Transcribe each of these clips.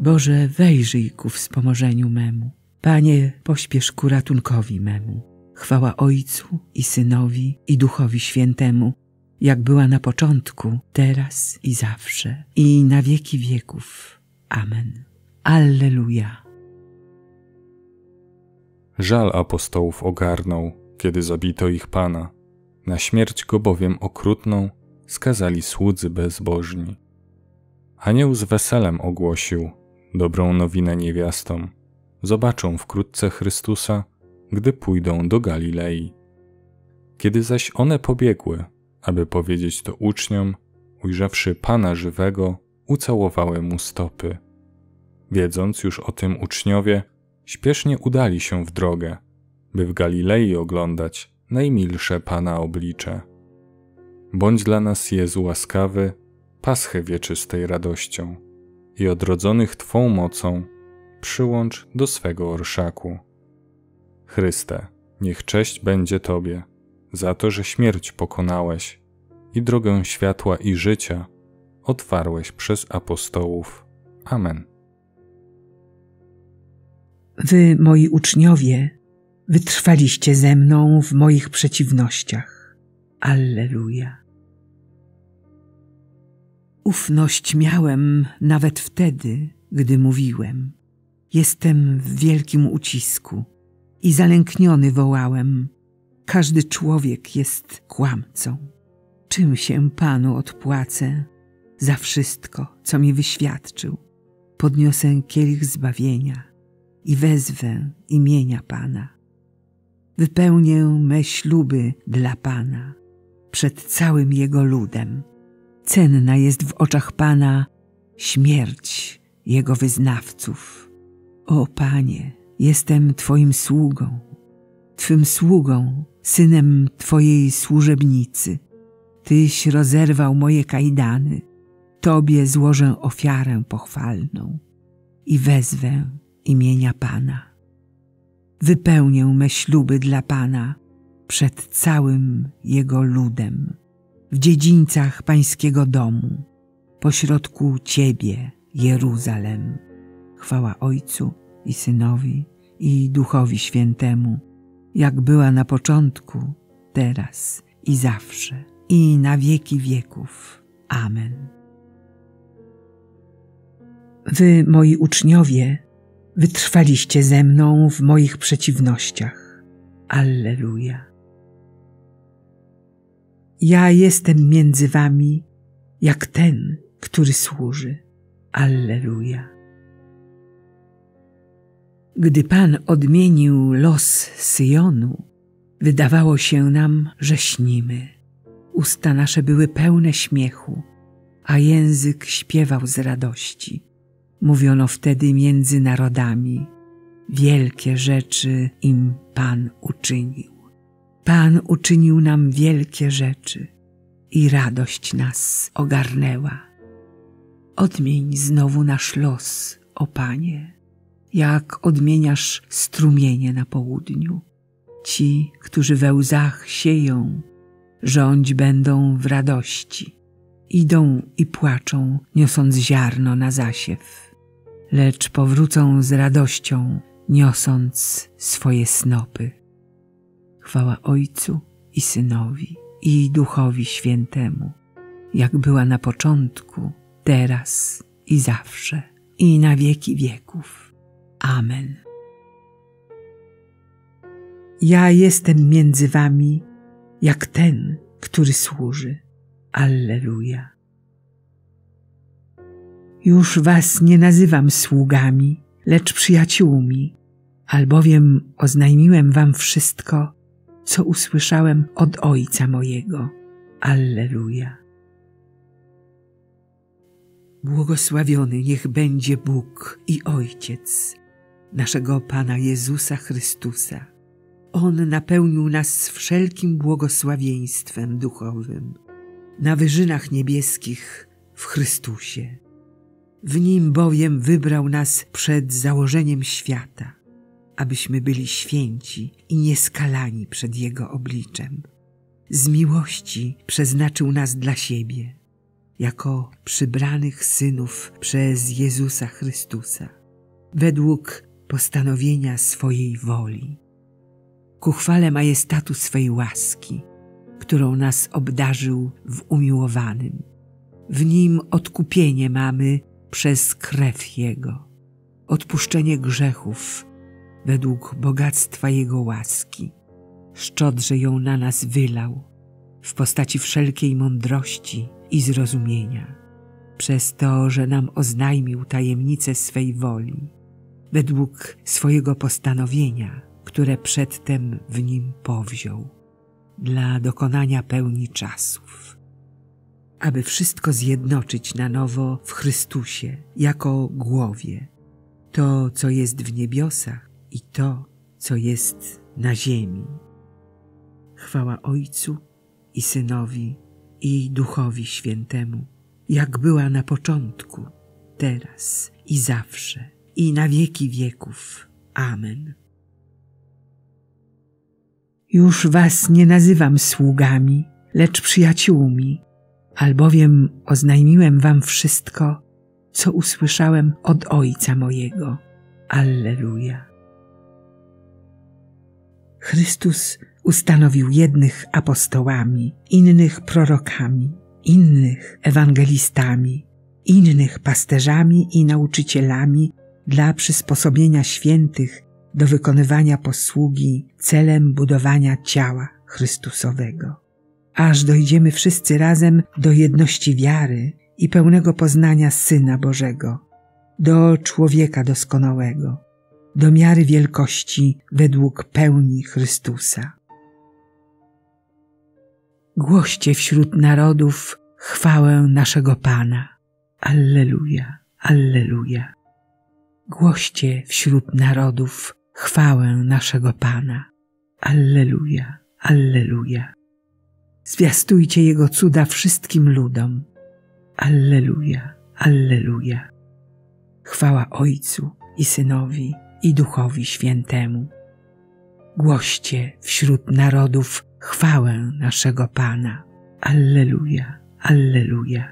Boże, wejrzyj ku wspomożeniu memu. Panie, pośpiesz ku ratunkowi memu. Chwała Ojcu i Synowi i Duchowi Świętemu, jak była na początku, teraz i zawsze, i na wieki wieków. Amen. Alleluja. Żal apostołów ogarnął, kiedy zabito ich Pana. Na śmierć go bowiem okrutną skazali słudzy bezbożni. Anioł z weselem ogłosił dobrą nowinę niewiastom. Zobaczą wkrótce Chrystusa, gdy pójdą do Galilei. Kiedy zaś one pobiegły, aby powiedzieć to uczniom, ujrzawszy Pana żywego, ucałowały mu stopy. Wiedząc już o tym uczniowie, śpiesznie udali się w drogę, by w Galilei oglądać najmilsze Pana oblicze. Bądź dla nas, Jezu, łaskawy, Paschę wieczystej radością i odrodzonych Twą mocą przyłącz do swego orszaku. Chryste, niech cześć będzie Tobie za to, że śmierć pokonałeś i drogę światła i życia otwarłeś przez apostołów. Amen. Wy, moi uczniowie, wytrwaliście ze mną w moich przeciwnościach. Alleluja. Ufność miałem nawet wtedy, gdy mówiłem. Jestem w wielkim ucisku i zalękniony wołałem. Każdy człowiek jest kłamcą. Czym się Panu odpłacę za wszystko, co mi wyświadczył? Podniosę kielich zbawienia i wezwę imienia Pana. Wypełnię me śluby dla Pana przed całym Jego ludem. Cenna jest w oczach Pana śmierć Jego wyznawców. O Panie, jestem Twoim sługą, Twym sługą, synem Twojej służebnicy. Tyś rozerwał moje kajdany, Tobie złożę ofiarę pochwalną i wezwę imienia Pana. Wypełnię me śluby dla Pana przed całym Jego ludem, w dziedzińcach Pańskiego domu, pośrodku Ciebie, Jeruzalem. Chwała Ojcu i Synowi i Duchowi Świętemu, jak była na początku, teraz i zawsze, i na wieki wieków. Amen. Wy, moi uczniowie, wytrwaliście ze mną w moich przeciwnościach. Alleluja. Ja jestem między wami jak ten, który służy. Alleluja. Gdy Pan odmienił los Syjonu, wydawało się nam, że śnimy. Usta nasze były pełne śmiechu, a język śpiewał z radości. Mówiono wtedy między narodami, wielkie rzeczy im Pan uczynił. Pan uczynił nam wielkie rzeczy i radość nas ogarnęła. Odmień znowu nasz los, o Panie, jak odmieniasz strumienie na południu. Ci, którzy we łzach sieją, rządź będą w radości. Idą i płaczą, niosąc ziarno na zasiew, lecz powrócą z radością, niosąc swoje snopy. Chwała Ojcu i Synowi i Duchowi Świętemu, jak była na początku, teraz i zawsze, i na wieki wieków. Amen. Ja jestem między wami jak ten, który służy. Alleluja. Już was nie nazywam sługami, lecz przyjaciółmi, albowiem oznajmiłem wam wszystko, co usłyszałem od Ojca mojego. Alleluja. Błogosławiony niech będzie Bóg i Ojciec naszego Pana Jezusa Chrystusa. On napełnił nas wszelkim błogosławieństwem duchowym na wyżynach niebieskich w Chrystusie. W Nim bowiem wybrał nas przed założeniem świata, abyśmy byli święci i nieskalani przed Jego obliczem. Z miłości przeznaczył nas dla siebie, jako przybranych synów przez Jezusa Chrystusa, według postanowienia swojej woli, ku chwale majestatu swej łaski, którą nas obdarzył w umiłowanym. W Nim odkupienie mamy przez krew Jego, odpuszczenie grzechów według bogactwa Jego łaski. Szczodrze ją na nas wylał w postaci wszelkiej mądrości i zrozumienia, przez to, że nam oznajmił tajemnicę swej woli, według swojego postanowienia, które przedtem w Nim powziął, dla dokonania pełni czasów, aby wszystko zjednoczyć na nowo w Chrystusie jako głowie, to, co jest w niebiosach i to, co jest na ziemi. Chwała Ojcu i Synowi i Duchowi Świętemu, jak była na początku, teraz i zawsze, i na wieki wieków. Amen. Już was nie nazywam sługami, lecz przyjaciółmi, albowiem oznajmiłem wam wszystko, co usłyszałem od Ojca mojego. Alleluja. Chrystus ustanowił jednych apostołami, innych prorokami, innych ewangelistami, innych pasterzami i nauczycielami dla przysposobienia świętych do wykonywania posługi celem budowania ciała Chrystusowego, aż dojdziemy wszyscy razem do jedności wiary i pełnego poznania Syna Bożego, do człowieka doskonałego, do miary wielkości według pełni Chrystusa. Głoście wśród narodów chwałę naszego Pana. Alleluja, alleluja. Głoście wśród narodów chwałę naszego Pana. Alleluja, alleluja. Zwiastujcie Jego cuda wszystkim ludom. Alleluja, alleluja. Chwała Ojcu i Synowi i Duchowi Świętemu. Głoście wśród narodów chwałę naszego Pana. Alleluja, alleluja.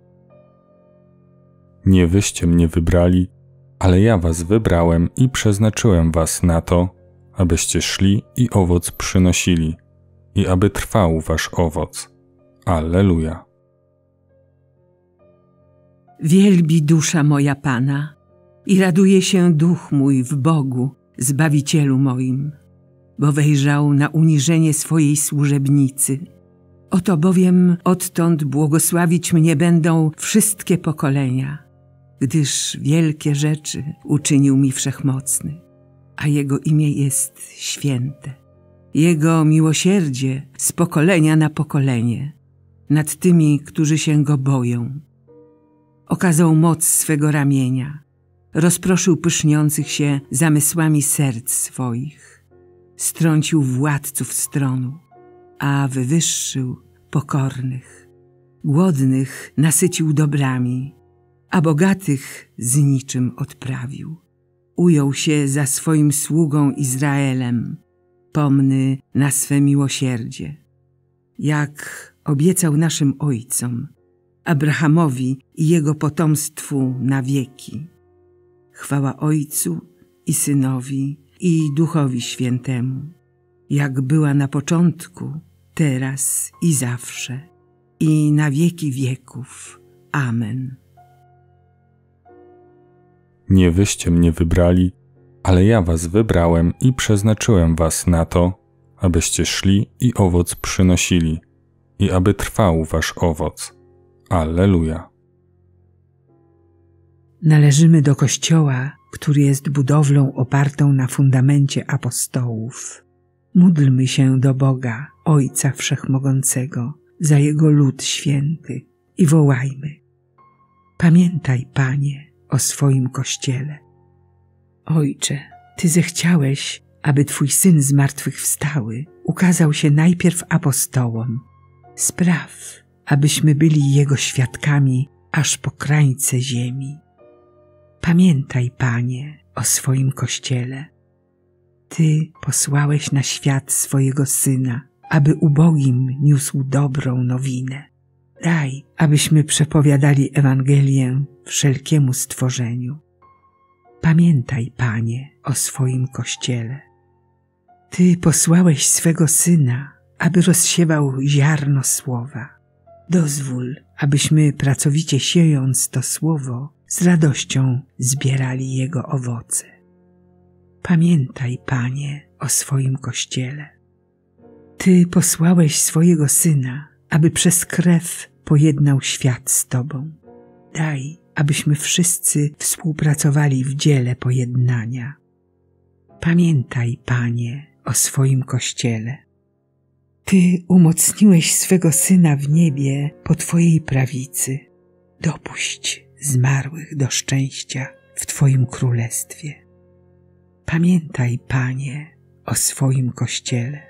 Nie wyście mnie wybrali, ale ja was wybrałem i przeznaczyłem was na to, abyście szli i owoc przynosili, i aby trwał wasz owoc. Alleluja. Wielbi dusza moja Pana i raduje się duch mój w Bogu, Zbawicielu moim, bo wejrzał na uniżenie swojej służebnicy. Oto bowiem odtąd błogosławić mnie będą wszystkie pokolenia, gdyż wielkie rzeczy uczynił mi Wszechmocny, a Jego imię jest święte. Jego miłosierdzie z pokolenia na pokolenie nad tymi, którzy się Go boją. Okazał moc swego ramienia, rozproszył pyszniących się zamysłami serc swoich, strącił władców stronu, a wywyższył pokornych. Głodnych nasycił dobrami, a bogatych z niczym odprawił. Ujął się za swoim sługą Izraelem, pomny na swe miłosierdzie, jak obiecał naszym ojcom, Abrahamowi i jego potomstwu na wieki. Chwała Ojcu i Synowi i Duchowi Świętemu, jak była na początku, teraz i zawsze, i na wieki wieków. Amen. Nie wyście mnie wybrali, ale ja was wybrałem i przeznaczyłem was na to, abyście szli i owoc przynosili, i aby trwał wasz owoc. Alleluja. Należymy do Kościoła, który jest budowlą opartą na fundamencie apostołów. Módlmy się do Boga, Ojca Wszechmogącego, za Jego lud święty i wołajmy: pamiętaj, Panie, o swoim Kościele. Ojcze, Ty zechciałeś, aby Twój Syn zmartwychwstały ukazał się najpierw apostołom. Spraw, abyśmy byli Jego świadkami aż po krańce ziemi. Pamiętaj, Panie, o swoim Kościele. Ty posłałeś na świat swojego Syna, aby ubogim niósł dobrą nowinę. Daj, abyśmy przepowiadali Ewangelię wszelkiemu stworzeniu. Pamiętaj, Panie, o swoim Kościele. Ty posłałeś swego Syna, aby rozsiewał ziarno słowa. Dozwól, abyśmy pracowicie siejąc to słowo, z radością zbierali jego owoce. Pamiętaj, Panie, o swoim Kościele. Ty posłałeś swojego Syna, aby przez krew pojednał świat z Tobą. Daj, abyśmy wszyscy współpracowali w dziele pojednania. Pamiętaj, Panie, o swoim Kościele. Ty umocniłeś swego Syna w niebie po Twojej prawicy. Dopuść zmarłych do szczęścia w Twoim królestwie. Pamiętaj, Panie, o swoim Kościele.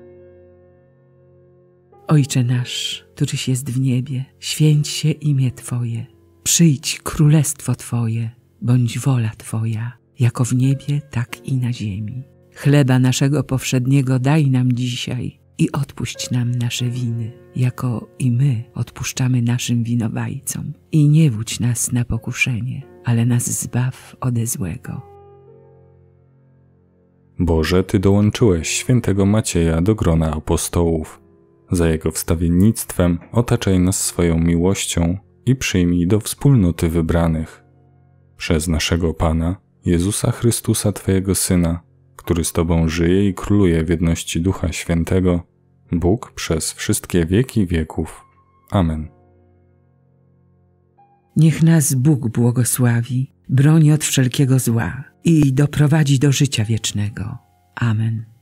Ojcze nasz, któryś jest w niebie, święć się imię Twoje. Przyjdź królestwo Twoje, bądź wola Twoja, jako w niebie, tak i na ziemi. Chleba naszego powszedniego daj nam dzisiaj i odpuść nam nasze winy, jako i my odpuszczamy naszym winowajcom. I nie wódź nas na pokuszenie, ale nas zbaw ode złego. Boże, Ty dołączyłeś świętego Macieja do grona apostołów. Za jego wstawiennictwem otaczaj nas swoją miłością i przyjmij do wspólnoty wybranych. Przez naszego Pana, Jezusa Chrystusa, Twojego Syna, który z Tobą żyje i króluje w jedności Ducha Świętego, Bóg przez wszystkie wieki wieków. Amen. Niech nas Bóg błogosławi, broni od wszelkiego zła i doprowadzi do życia wiecznego. Amen.